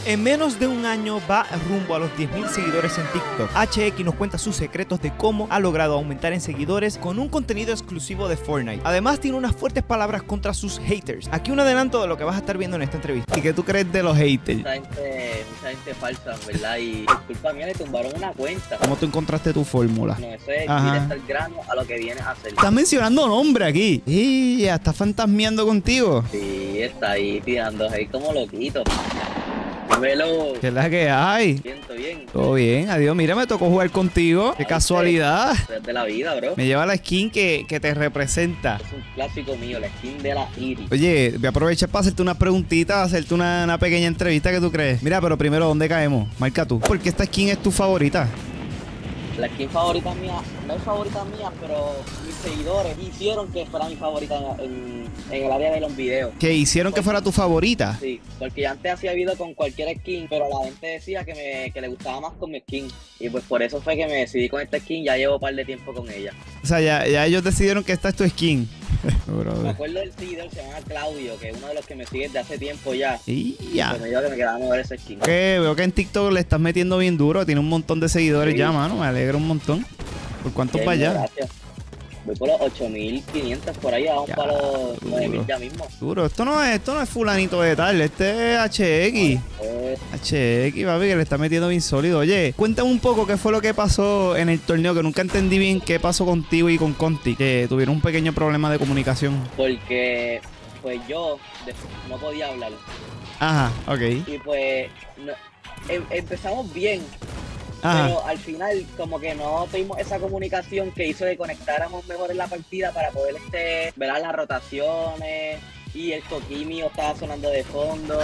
En menos de un año va rumbo a los 10.000 seguidores en TikTok. HX nos cuenta sus secretos de cómo ha logrado aumentar en seguidores con un contenido exclusivo de Fortnite. Además tiene unas fuertes palabras contra sus haters. Aquí un adelanto de lo que vas a estar viendo en esta entrevista. ¿Y qué tú crees de los haters? Mucha gente falsa, ¿verdad? Y por culpa mía le tumbaron una cuenta. ¿Cómo tú encontraste tu fórmula? No, eso es directo al grano a lo que viene a hacer. Estás mencionando nombre aquí. Y ya está fantasmeando contigo. Sí, está ahí tirando ahí como loquito. Dímelo. ¿Qué es la que hay? Siento bien. Todo bien, adiós. Mira, me tocó jugar contigo. Qué casualidad. Es de la vida, bro. Me lleva la skin que te representa. Es un clásico mío, la skin de la Iris. Oye, voy a aprovechar para hacerte unas preguntitas, hacerte una pequeña entrevista que tú crees. Mira, pero primero, ¿dónde caemos? Marca tú. ¿Por qué esta skin es tu favorita? La skin favorita mía, no es favorita mía, pero mis seguidores hicieron que fuera mi favorita en el área de los videos. ¿Que hicieron que fuera tu favorita? Sí, porque yo antes hacía video con cualquier skin, pero la gente decía que le gustaba más con mi skin. Y pues por eso fue que me decidí con esta skin, ya llevo un par de tiempo con ella. O sea, ya ellos decidieron que esta es tu skin. Me acuerdo del seguidor, se llama Claudio, que es uno de los que me sigue desde hace tiempo ya. Y ya. Me dijo que me quedaba mejor esa skin. Veo que en TikTok le estás metiendo bien duro, tiene un montón de seguidores Sí. ya, mano, me alegra un montón. ¿Por cuántos va allá? Gracias. Voy por los 8.500 por ahí, vamos Ya, para los duro. 9.000 ya mismo. Duro, esto no es fulanito de tal, este es HX. HX, papi, que le está metiendo bien sólido. Oye, cuéntame un poco qué fue lo que pasó en el torneo, que nunca entendí bien qué pasó contigo y con Conti, que tuvieron un pequeño problema de comunicación. Porque pues yo no podía hablar. Ajá, ok. Y pues empezamos bien. Ajá. Pero al final como que no tuvimos esa comunicación que hizo que conectáramos mejor en la partida para poder ver las rotaciones y el coquí mío estaba sonando de fondo.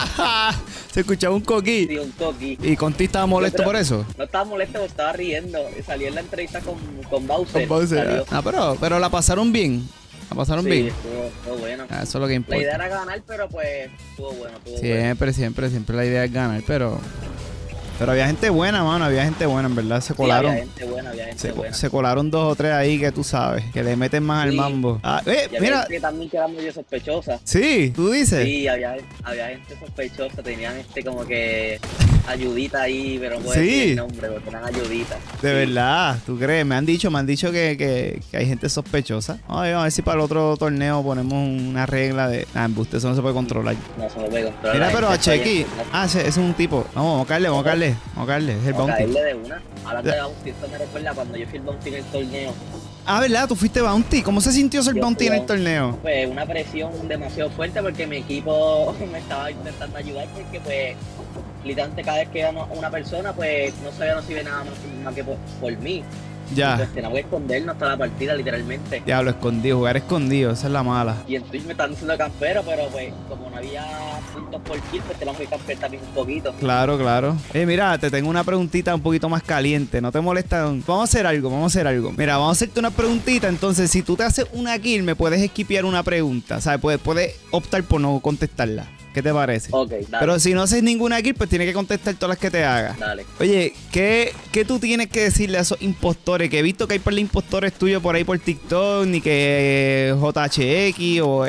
Se escuchaba un coquí. Sí, un coquí. ¿Y Conti estaba molesto por eso? No estaba molesto, pero estaba riendo. Salió en la entrevista con Bowser. Con Bowser. Salió. Ah, pero la pasaron bien. La pasaron Sí, bien. estuvo bueno. Ah, eso es lo que importa. La idea era ganar, pero pues estuvo bueno. Siempre la idea es ganar, pero había gente buena, mano, había gente buena, en verdad, se colaron. Sí, había gente buena. Se colaron 2 o 3 ahí que tú sabes, que le meten más al mambo. Ah, Y había mira. gente que también que era medio sospechosa. Sí, tú dices. Sí, había gente sospechosa, tenían como que ayudita ahí, pero no puedo Sí. decir el nombre, porque eran ayuditas. De Sí. verdad, ¿tú crees? Me han dicho que hay gente sospechosa. Ay, vamos a ver si para el otro torneo ponemos una regla de... Ah, embuste, eso no se puede controlar. No se lo puede controlar. Mira, la pero gente está HX. bien, Ah, ese es un tipo. Vamos a caerle, es el vamos a bounty. caerle de una. Hablando de Bounty, esto me recuerda cuando yo fui el Bounty en el torneo. Ah, ¿verdad? Tú fuiste bounty. ¿Cómo se sintió ser Yo bounty en fui el torneo? Pues una presión demasiado fuerte porque mi equipo me estaba intentando ayudar porque pues literalmente cada vez que iba una persona pues no sabía si iba nada más que por mí. Ya. Pues teníamos que escondernos toda la partida literalmente. Diablo, escondido, jugar escondido, esa es la mala. Y en Twitch me están diciendo campero, pero pues como no había puntos por kill, pues tenemos que campear también un poquito. Claro, claro. Mira, te tengo una preguntita un poquito más caliente. ¿No te molesta? Vamos a hacer algo. Mira, vamos a hacerte una preguntita. Entonces, si tú te haces una kill, me puedes esquipear una pregunta. ¿Sabes? Puedes optar por no contestarla. ¿Qué te parece? Ok, dale. Pero si no haces ninguna kill, pues tienes que contestar todas las que te haga. Dale. Oye, ¿qué tú tienes que decirle a esos impostores? Que he visto que hay par de impostores tuyos por ahí por TikTok, ni que JHX o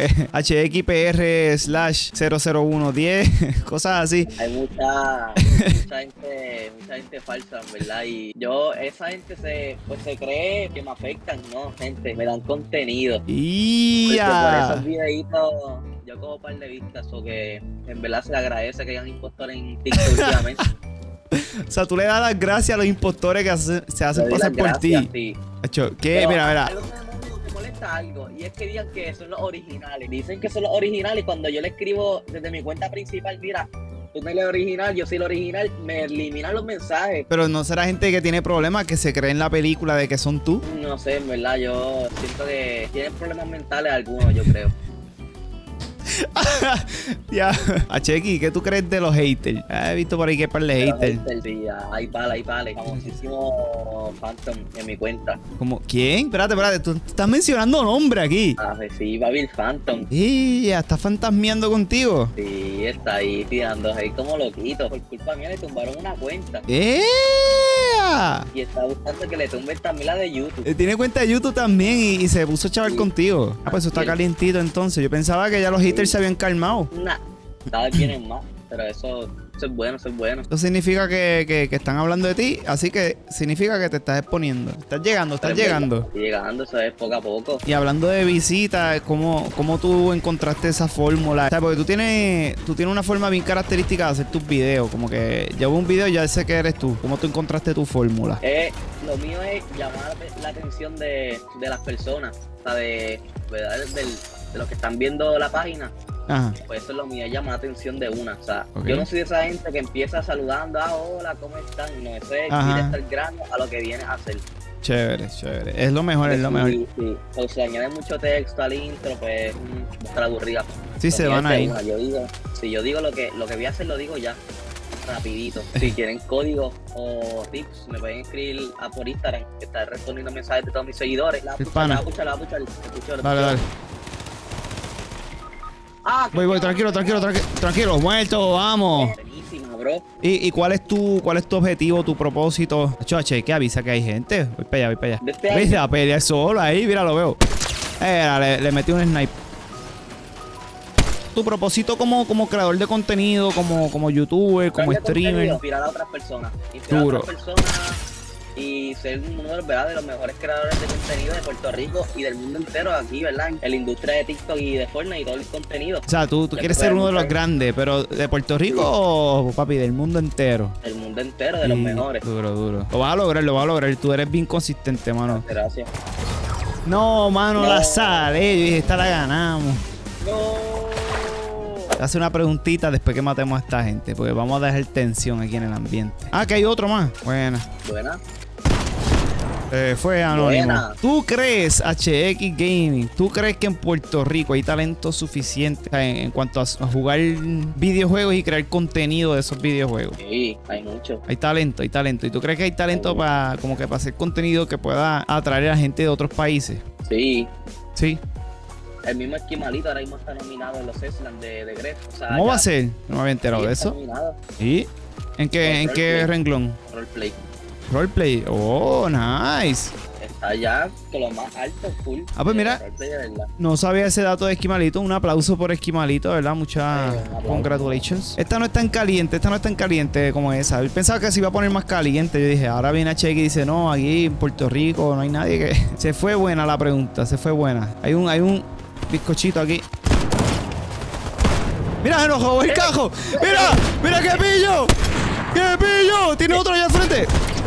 HXPR/00110, cosas así. Hay mucha gente falsa, en verdad. Y esa gente se cree que me afectan, ¿no? Gente, me dan contenido. Y Porque por ya. esos videitos yo cojo un par de vistas, o que en verdad se le agradece que hayan impostores en TikTok últimamente. O sea, tú le das las gracias a los impostores que se hacen pasar por ti. Sí. Hecho, ¿qué? Pero Mira. algo que me molesta algo, y es que digan que son los originales. Dicen que son los originales y cuando yo le escribo desde mi cuenta principal, mira, tú no eres original, yo soy el original, me eliminan los mensajes. Pero no será gente que tiene problemas, que se cree en la película de que son tú. No sé, en verdad, yo siento que tienen problemas mentales algunos, yo creo. Ya. Chequi, ¿qué tú crees de los haters? He visto por ahí que hay par de haters. Sí, hay pales, famosísimo Phantom en mi cuenta. ¿Cómo? ¿Quién? Espérate, tú estás mencionando nombre aquí. Sí, Babil Phantom. Y ya, está fantasmeando contigo. Sí, está ahí tirando ahí como loquito. Por culpa mía le tumbaron una cuenta. Y está buscando que le tumben también la de YouTube. Tiene cuenta de YouTube también y se puso a chaval Sí. contigo. Ah, pues eso está calientito entonces. Yo pensaba que ya los haters se habían calmado. Nah, cada vez vienen más, pero eso Eso es bueno, eso es bueno. Eso significa que están hablando de ti, así que significa que te estás exponiendo. Estás llegando, estás llegando. Estoy llegando, eso es poco a poco. Y hablando de visitas, ¿cómo tú encontraste esa fórmula? O sea, porque tú tienes una forma bien característica de hacer tus videos. Como que yo veo un video y ya sé que eres tú. ¿Cómo tú encontraste tu fórmula? Lo mío es llamar la atención de las personas, o sea, ¿verdad? De los que están viendo la página. Ajá. Pues eso es lo mío, es llamar la atención de una. O sea, Okay. yo no soy de esa gente que empieza saludando, hola, ¿cómo están? No, eso es Ajá. directo al grano a lo que viene a hacer. Chévere, chévere. Es lo mejor, es lo mejor. Sí. O sea, añade mucho texto al intro, pues busca la aburrida. Sí, se van ahí. Yo digo lo que voy a hacer, lo digo ya, rapidito. Si quieren código o tips, me pueden escribir por Instagram, que está respondiendo mensajes de todos mis seguidores. La pana. va a puchar. Dale. Voy, tranquilo, muerto, vamos. Buenísimo, bro. ¿Y cuál es tu objetivo, tu propósito? Che, que avisa que hay gente. Voy para allá. Mira, a pelear solo ahí, mira, lo veo. Le metí un snipe. Tu propósito como creador de contenido, como youtuber, como streamer. Inspirar a otras personas. Duro. Y ser uno de los mejores creadores de contenido de Puerto Rico y del mundo entero aquí, ¿verdad? En la industria de TikTok y de Fortnite y todo el contenido. O sea, tú quieres ser uno de los grandes, pero ¿de Puerto Rico o, papi, del mundo entero? El mundo entero, de los mejores. Duro. Lo vas a lograr. Tú eres bien consistente, mano. Gracias. No, mano, No. la sale. Yo dije, esta la ganamos. No. Hace una preguntita después que matemos a esta gente, porque vamos a dejar tensión aquí en el ambiente. Que hay otro más. Buena. Fue anónimo. Buena. ¿Tú crees, HX Gaming, tú crees que en Puerto Rico hay talento suficiente en cuanto a jugar videojuegos y crear contenido de esos videojuegos? Sí, hay mucho. Hay talento. ¿Y tú crees que hay talento para hacer contenido que pueda atraer a gente de otros países? Sí. Sí. El mismo Esquimalito ahora mismo está nominado en los Eslan de Gref. O sea, ¿Cómo va a ser? No me había enterado de eso. ¿Y? ¿En qué renglón? Roleplay. Roleplay. Oh, nice. Está ya con lo más alto, full. Pues mira, Roleplay de verdad. no sabía ese dato de Esquimalito. Un aplauso por Esquimalito, ¿verdad? Muchas aplauso. congratulations. Esta no es tan caliente como esa. Yo pensaba que se iba a poner más caliente. Yo dije, ahora viene HX y dice, no, aquí en Puerto Rico no hay nadie que... Se fue buena la pregunta, se fue buena. Hay un bizcochito aquí. Mira, se nos robó el cajo. Mira qué pillo. Tiene otro allá al frente.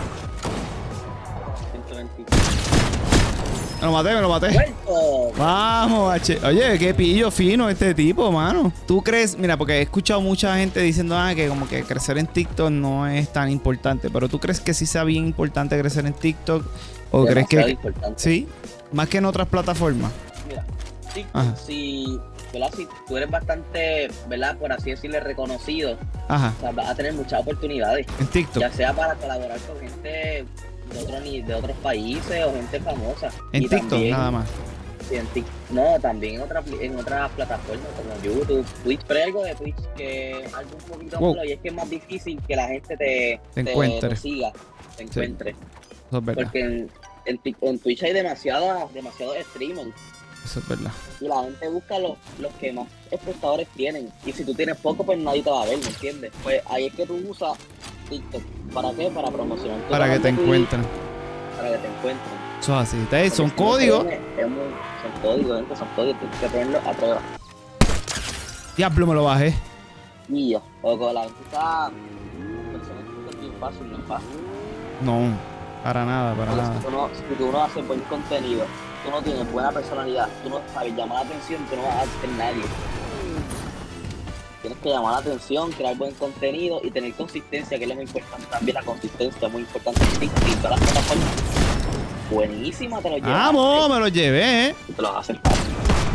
120. Me lo maté. ¡Vuelto! Vamos, oye, qué pillo fino este tipo, mano. ¿Tú crees? Mira, porque he escuchado mucha gente diciendo que como que crecer en TikTok no es tan importante, pero ¿tú crees que sí sea bien importante crecer en TikTok? ¿O crees que importante. sí? Más que en otras plataformas. Mira, Ajá. si tú eres bastante, ¿verdad? Por así decirle, reconocido, Ajá. o sea, vas a tener muchas oportunidades. En TikTok. Ya sea para colaborar con gente de otros países o gente famosa. En Y TikTok también, nada más. sí, no, también en otras plataformas como YouTube, Twitch, pero hay algo de Twitch que es algo un poquito malo y es que es más difícil que la gente te encuentre. te siga, te encuentre. Eso es verdad. Porque en Twitch hay demasiados streamers. Eso es verdad. Y la gente busca los que más espectadores tienen. Y si tú tienes poco, pues nadie te va a ver, ¿me entiendes? Pues ahí es que tú usas TikTok. ¿Para qué? Para promocionar. Para que te encuentren. Para que te encuentren. Eso es así. Ustedes son Porque códigos. Son códigos, gente, son códigos. Tienes que ponerlo a prueba. Diablo, me lo bajé. Y ya. O con la gente está... Es bien fácil, no es fácil. No, para nada. Si tú no haces buen contenido, tú no tienes buena personalidad, tú no sabes llamar la atención, tú no vas a ser nadie. Tienes que llamar la atención, crear buen contenido y tener consistencia, que es lo muy importante también. La consistencia es muy importante en TikTok y todas las plataformas. Buenísima, te lo llevas. ¡Vamos! Me lo llevé, Y te lo vas a hacer fácil.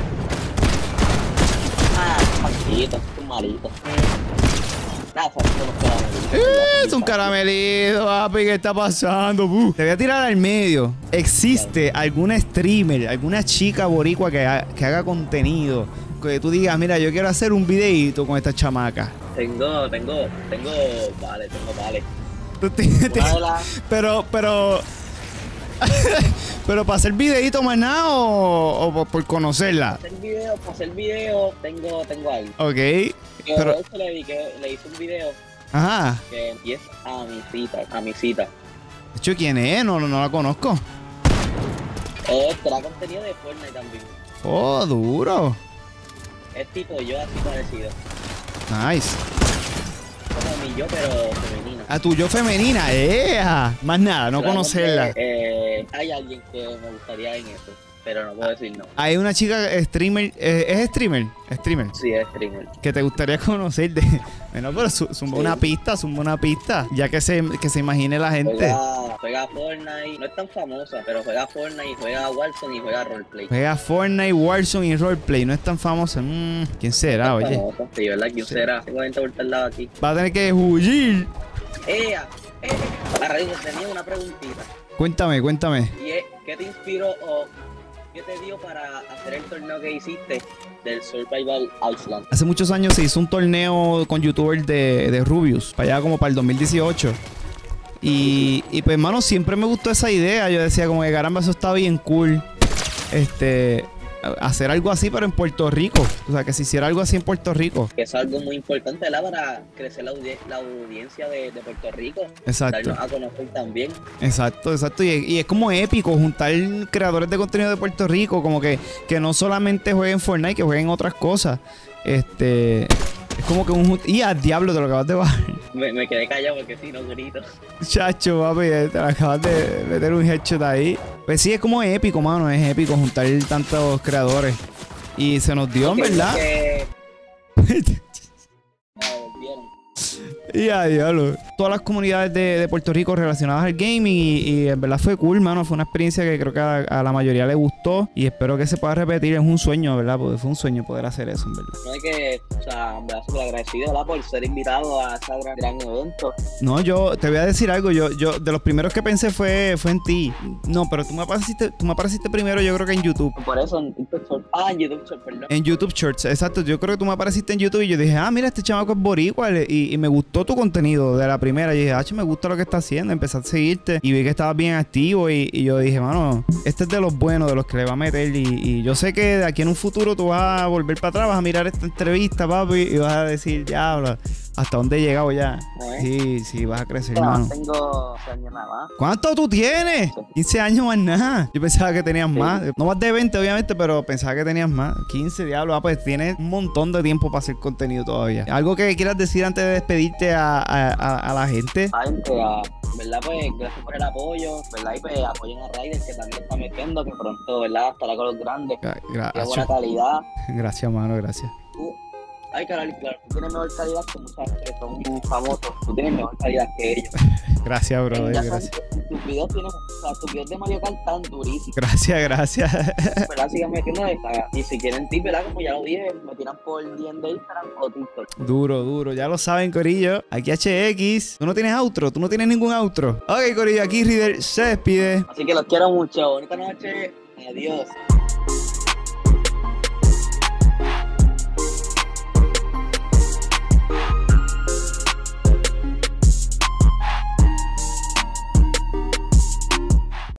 Maldito, es un malito. Nada, Es un caramelito, papi, ¿qué está pasando? Te voy a tirar al medio. ¿Existe alguna streamer, alguna chica boricua que haga contenido? Que tú digas, mira, yo quiero hacer un videíto con esta chamaca. Tengo, vale. Tú pero para hacer videíto más nada o por conocerla. Para hacer video, tengo algo. Ok. Pero de hecho le hice un video Ajá. que empieza a mi cita. De hecho, ¿quién es? No la conozco. Trae contenido de Fortnite también. Oh, duro. Es tipo yo, así parecido. Nice. Como mi yo, pero femenina. A tu yo femenina, más nada, no Solamente, conocerla. Hay alguien que me gustaría en eso, pero no puedo decir no. Hay una chica streamer, ¿es streamer? Streamer. Sí, es streamer. Que te gustaría conocer de... Bueno, pero zumba una pista, ya que se imagine la gente. Juega Fortnite, no es tan famosa, pero juega Fortnite, juega Warzone y juega Roleplay. Juega Fortnite, Warzone y Roleplay, no es tan famosa. ¿Quién será, oye? Famosa, sí, ¿verdad? ¿Quién será? Tengo gente por el lado aquí. Va a tener que huir. A raíz tenía una preguntita. Cuéntame. Y es, ¿qué te inspiró o qué te dio para hacer el torneo que hiciste del Survival Island? Hace muchos años se hizo un torneo con youtubers de Rubius, para allá como para el 2018. Y pues, hermano, siempre me gustó esa idea. Yo decía como que caramba, eso está bien cool. Hacer algo así, pero en Puerto Rico. O sea, que se hiciera algo así en Puerto Rico. Que es algo muy importante, ¿verdad? Para crecer la audiencia de Puerto Rico. Exacto. Darnos a conocer también. Exacto. Y es como épico juntar creadores de contenido de Puerto Rico, como que no solamente jueguen Fortnite, que jueguen otras cosas. Es como que y a diablo te lo acabas de bajar. Me quedé callado porque si no grito. Chacho, papi, te acabas de meter un headshot ahí. Pues sí, es como épico, mano. Es épico juntar tantos creadores. Y se nos dio, en verdad. Y a diablo. Todas las comunidades de Puerto Rico relacionadas al gaming y en verdad fue cool, mano. Fue una experiencia que creo que a la mayoría le gustó y espero que se pueda repetir. Es un sueño, ¿verdad? Porque fue un sueño poder hacer eso, en verdad. No hay que, o sea, me da súper agradecido, ¿verdad? Por ser invitado a ese gran evento. No, yo te voy a decir algo. Yo de los primeros que pensé fue en ti. No, pero tú me apareciste primero, yo creo que en YouTube. Por eso en YouTube Shorts. En YouTube Shorts, perdón. En YouTube Shorts, exacto. Yo creo que tú me apareciste en YouTube y yo dije, mira, este chamaco es boricua y me gustó tu contenido de la primera. Y dije, me gusta lo que está haciendo. Empecé a seguirte y vi que estabas bien activo y yo dije, mano, este es de los buenos, de los que le va a meter. Y yo sé que de aquí en un futuro tú vas a volver para atrás, vas a mirar esta entrevista, papi, y vas a decir, diablo, ¿hasta dónde he llegado ya? Sí, vas a crecer, hermano. Tengo 15 años nada más. ¿Cuánto tú tienes? 15 años más nada. Yo pensaba que tenías más. No más de 20, obviamente, pero pensaba que tenías más. 15, diablo. Pues tienes un montón de tiempo para hacer contenido todavía. ¿Algo que quieras decir antes de despedirte a la gente? ¿Verdad? Pues gracias por el apoyo, ¿verdad? Y pues apoyen a Ryder, que también está metiendo, que pronto, ¿verdad? Estará con los grandes. De buena calidad. Gracias, mano, gracias. Ay, claro, tú tienes mejor calidad que muchas que son muy famosos. Tú tienes mejor calidad que ellos. Gracias, brother. Gracias. Tus videos tus videos de Mario Kart están durísimos. Gracias. ¿Verdad? Sigan metiendo esta. Y si quieren tips, ¿verdad? Como ya lo dije, me tiran por DM de Instagram o TikTok. Duro. Ya lo saben, corillo. Aquí HX. ¿Tú no tienes outro? ¿Tú no tienes ningún outro? Ok, corillo. Aquí Ryder se despide. Así que los quiero mucho. Bonita noche. Adiós.